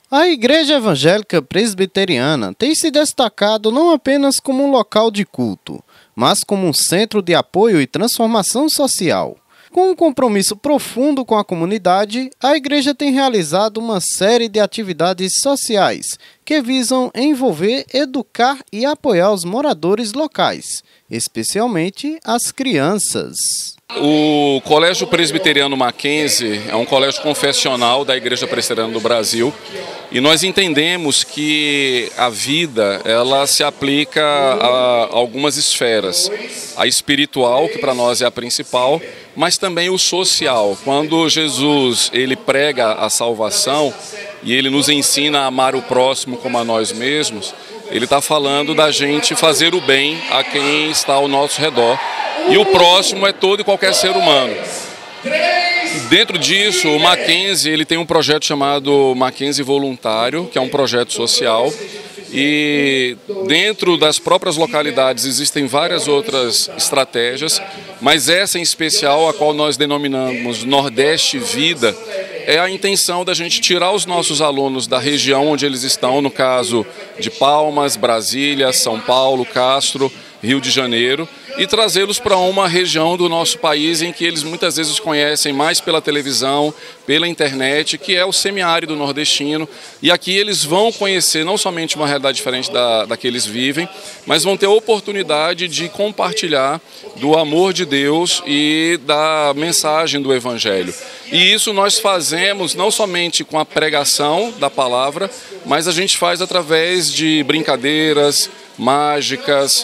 A Igreja Evangélica Presbiteriana tem se destacado não apenas como um local de culto, mas como um centro de apoio e transformação social. Com um compromisso profundo com a comunidade, a igreja tem realizado uma série de atividades sociais que visam envolver, educar e apoiar os moradores locais, especialmente as crianças. O Colégio Presbiteriano Mackenzie é um colégio confessional da Igreja Presbiteriana do Brasil e nós entendemos que a vida ela se aplica a algumas esferas. A espiritual, que para nós é a principal, mas também o social. Quando Jesus ele prega a salvação e ele nos ensina a amar o próximo como a nós mesmos, ele está falando da gente fazer o bem a quem está ao nosso redor. E o próximo é todo e qualquer ser humano. Dentro disso, o Mackenzie ele tem um projeto chamado Mackenzie Voluntário, que é um projeto social. E dentro das próprias localidades existem várias outras estratégias, mas essa em especial, a qual nós denominamos Nordeste Vida, é a intenção da gente tirar os nossos alunos da região onde eles estão, no caso de Palmas, Brasília, São Paulo, Castro, Rio de Janeiro, e trazê-los para uma região do nosso país em que eles muitas vezes conhecem mais pela televisão, pela internet, que é o semiárido nordestino. E aqui eles vão conhecer não somente uma realidade diferente da que eles vivem, mas vão ter a oportunidade de compartilhar do amor de Deus e da mensagem do Evangelho. E isso nós fazemos não somente com a pregação da palavra, mas a gente faz através de brincadeiras, mágicas,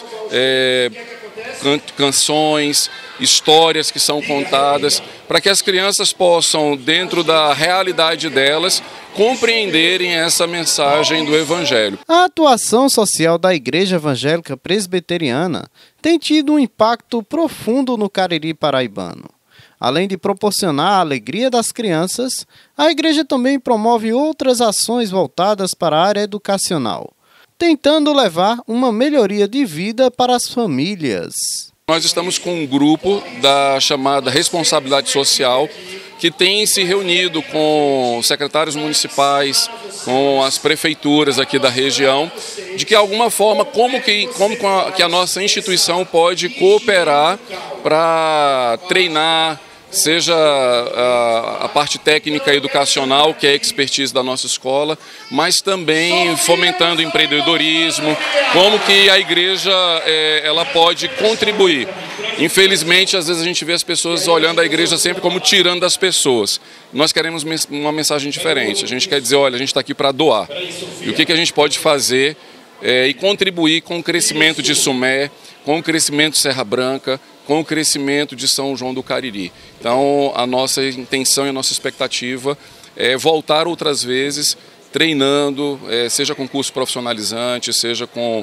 canções, histórias que são contadas, para que as crianças possam, dentro da realidade delas, compreenderem essa mensagem do Evangelho. A atuação social da Igreja Evangélica Presbiteriana tem tido um impacto profundo no Cariri paraibano. Além de proporcionar a alegria das crianças, a igreja também promove outras ações voltadas para a área educacional, tentando levar uma melhoria de vida para as famílias. Nós estamos com um grupo da chamada Responsabilidade Social, que tem se reunido com secretários municipais, com as prefeituras aqui da região, de que alguma forma, como que a nossa instituição pode cooperar para treinar, seja a parte técnica e educacional, que é a expertise da nossa escola, mas também fomentando o empreendedorismo, como que a igreja ela pode contribuir. Infelizmente, às vezes a gente vê as pessoas olhando a igreja sempre como tirando das pessoas. Nós queremos uma mensagem diferente, a gente quer dizer, olha, a gente está aqui para doar. E o que a gente pode fazer e contribuir com o crescimento de Sumé, com o crescimento de Serra Branca, com o crescimento de São João do Cariri. Então, a nossa intenção e a nossa expectativa é voltar outras vezes treinando, seja com curso profissionalizante, seja com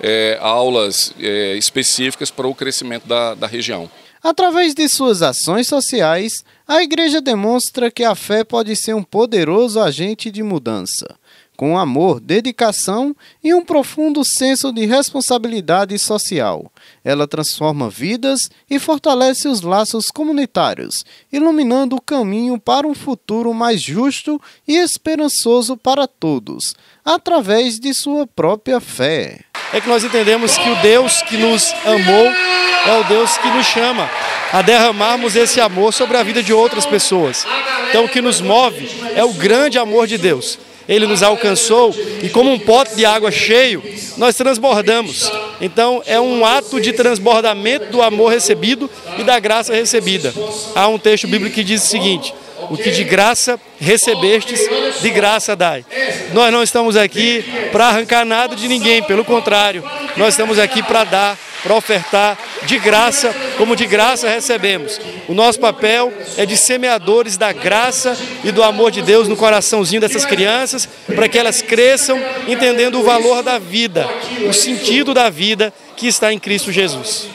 aulas específicas para o crescimento da região. Através de suas ações sociais, a igreja demonstra que a fé pode ser um poderoso agente de mudança. Com amor, dedicação e um profundo senso de responsabilidade social. Ela transforma vidas e fortalece os laços comunitários, iluminando o caminho para um futuro mais justo e esperançoso para todos, através de sua própria fé. É que nós entendemos que o Deus que nos amou é o Deus que nos chama a derramarmos esse amor sobre a vida de outras pessoas. Então o que nos move é o grande amor de Deus. Ele nos alcançou e como um pote de água cheio, nós transbordamos. Então é um ato de transbordamento do amor recebido e da graça recebida. Há um texto bíblico que diz o seguinte: o que de graça recebestes, de graça dai. Nós não estamos aqui para arrancar nada de ninguém, pelo contrário, nós estamos aqui para dar, para ofertar de graça, como de graça recebemos. O nosso papel é de semeadores da graça e do amor de Deus no coraçãozinho dessas crianças, para que elas cresçam entendendo o valor da vida, o sentido da vida que está em Cristo Jesus.